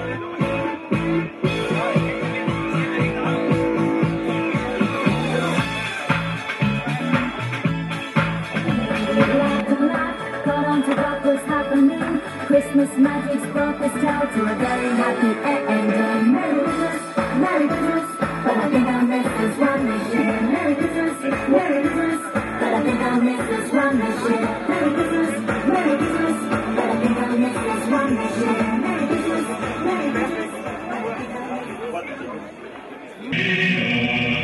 Christmas magic's brought this town to a very happy ending. Merry Christmas, Merry Christmas, but I think I'll miss this one this year. Merry Christmas, Merry Christmas, but I think I'll miss this one this year. Merry Christmas, Merry Christmas, but I think I'll miss this one this year. Merry Christmas, Merry Christmas, but I think I'll miss this one.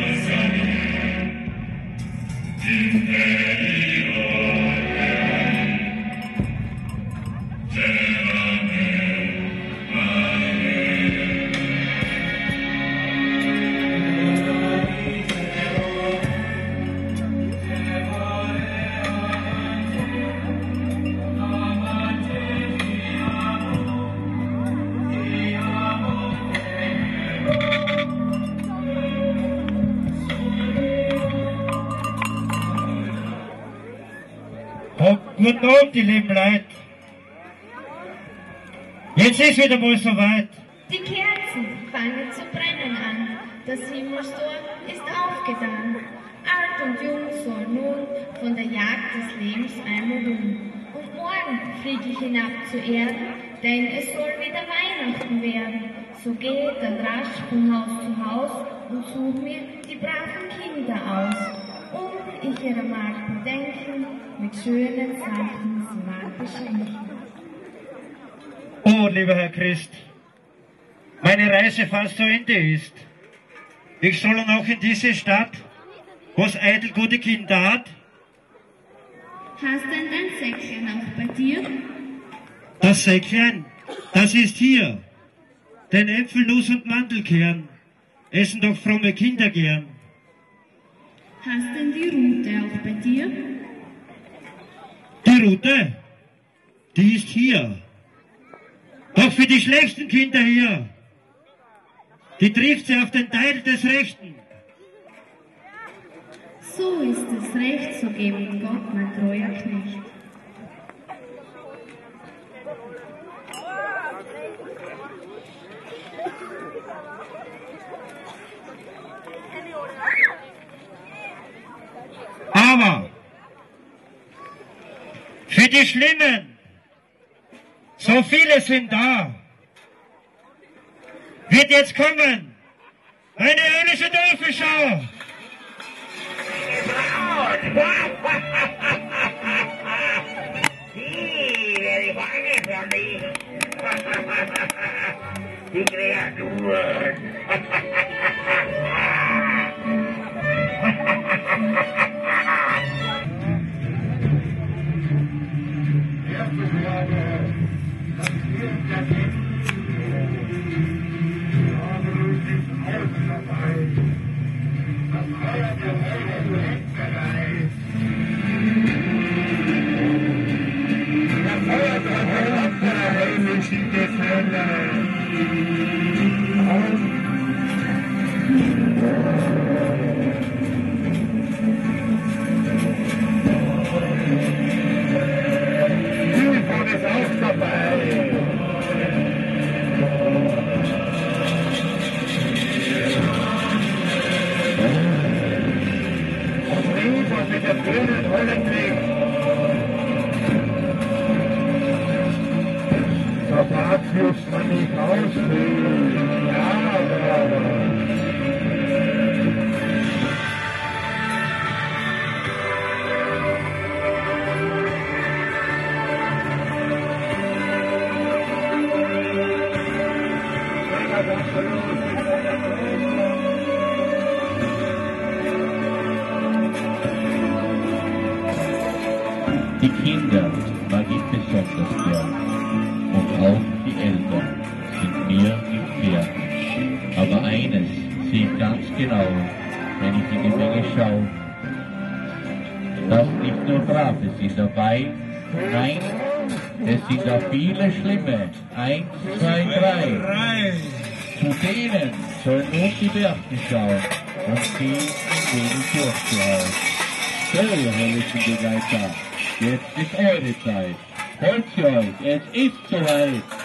Guten Abend, die lieben Leute. Jetzt ist wieder mal soweit. Die Kerzen fangen zu brennen an. Das Himmelstor ist aufgetan. Alt und jung soll nun von der Jagd des Lebens einmal ruhen. Und morgen fliege ich hinab zur Erde, denn es soll wieder Weihnachten werden. So gehe dann rasch von Haus zu Haus und suche mir die braven Kinder aus. Und ich ihrer mag bedenken, mit schönen Zeichen sie mag beschenken. Oh, lieber Herr Christ, meine Reise fast zu Ende ist. Ich soll noch in diese Stadt, was eitel gute Kinder hat. Hast denn dein Säckchen auch bei dir? Das Säckchen, das ist hier. Den Äpfel, Nuss und Mandelkern essen doch fromme Kinder gern. Hast denn die Rute auch bei dir? Die Rute, die ist hier. Doch für die schlechten Kinder hier, die trifft sie auf den Teil des Rechten. So ist es recht, so gebe Gott, mein treuer Knecht. Aber für die Schlimmen, so viele sind da, wird jetzt kommen eine höllische Teufelsschau. Die werde ich fangen von dir. Die Kreaturen. Die Kinder mag ich besonders gern und auch die Eltern sind mir im Pferd. Aber eines sehe ich ganz genau, wenn ich in die Menge schaue, dass nicht nur Brave sind dabei, nein, es sind auch viele Schlimme. 1, 2, 3. Zu denen sollen nur die Berchten schauen und sie in denen durchzuhauen. So, herrlichen Begleiter, jetzt ist eure Zeit. Holt sie euch, es ist soweit.